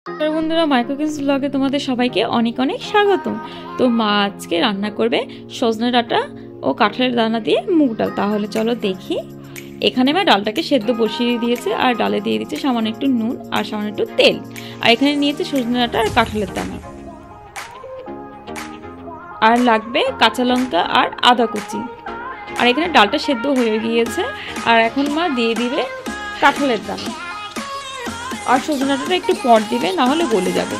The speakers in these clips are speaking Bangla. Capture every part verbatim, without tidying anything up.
বন্ধুরা, মাই কুকিংস ব্লগে তোমাদের সবাইকে অনেক অনেক স্বাগতম। তো মা আজকে রান্না করবে সজনে ডাঁটা ও কাঁঠালের দানা দিয়ে মুগ ডাল। তাহলে চলো দেখি। এখানে মা ডালটাকে সেদ্ধ বসিয়ে দিয়েছে আর ডালে দিয়ে দিচ্ছে সামান্য একটু নুন আর সামান্য একটু তেল। আর এখানে নিয়েছে সজনে ডাঁটা আর কাঁঠালের দানা, আর লাগবে কাঁচা লঙ্কা আর আদা কুচি। আর এখানে ডালটা সেদ্ধ হয়ে গিয়েছে। আর এখন মা দিয়ে দিবে কাঁঠালের দানা, আর সজনে ডাঁটাটা একটু পর দিবে, না হলে গলে যাবে।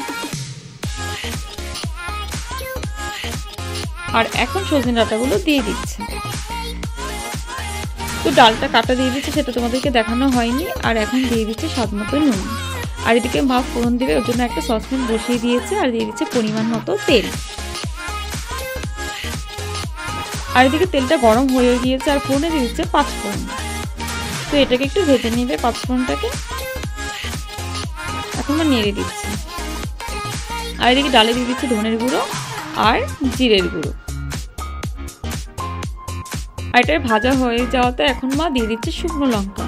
আর এখন সজনে ডাঁটাগুলো দিয়ে দিচ্ছে। তো ডালটা কাটা দিয়ে দিচ্ছে, সেটা তোমাদেরকে দেখানো হয়নি। আর এখন দিয়ে দিচ্ছে স্বাদ মতো নুন। আর এদিকে মা ফোড়ন দিবে, ওর জন্য একটা সসপ্যান বসিয়ে দিয়েছে আর দিয়ে দিচ্ছে পরিমাণ মতো তেল। আর এদিকে তেলটা গরম হয়ে গিয়েছে আর ফোড়নে দিয়ে দিচ্ছে পাঁচ ফোড়ন। তো এটাকে একটু ভেজে নিবে পাঁচ ফোড়নটাকে। এখন মা নেড়ে দিচ্ছে। আর এদিকে ডালে দিয়ে দিচ্ছে ধনের গুঁড়ো আর জিরের গুঁড়ো। আর এটা ভাজা হয়ে যাওয়াতে এখন মা দিয়ে দিচ্ছে শুকনো লঙ্কা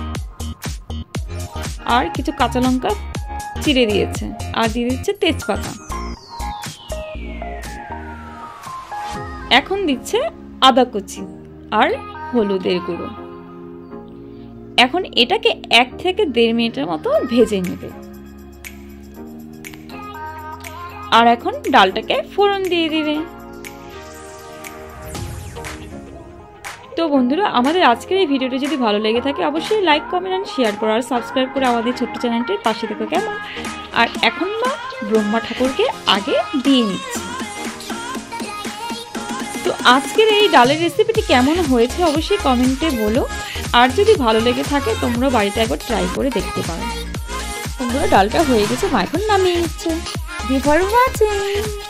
আর কিছু কাঁচা লঙ্কা চিড়ে দিয়েছে, আর দিয়ে দিচ্ছে তেজপাতা। এখন দিচ্ছে আদা কুচি আর হলুদের গুঁড়ো। এখন এটাকে এক থেকে দেড় মিনিটের মতো ভেজে নেবে। আর এখন ডালটাকে ফোড়ন দিয়ে দিবে। তো বন্ধুরা, আমাদের আজকের এই ভিডিওটি যদি ভালো লেগে থাকে অবশ্যই লাইক, কমেন্ট এন্ড শেয়ার করো, আর সাবস্ক্রাইব করে আমাদের ছোট্ট চ্যানেলটির পাশে থেকো, কেমন? আর এখন মা ব্রহ্মা ঠাকুরকে আগে দিয়ে নিচ্ছে। তো আজকের এই ডালের রেসিপিটি কেমন হয়েছে অবশ্যই কমেন্টে বলো। আর যদি ভালো লেগে থাকে তোমরা বাড়িতে একবার ট্রাই করে দেখতে পারো। বন্ধুরা, ডালটা হয়ে গেছে, মা এখন নামিয়ে নিচ্ছে। Thank you for watching.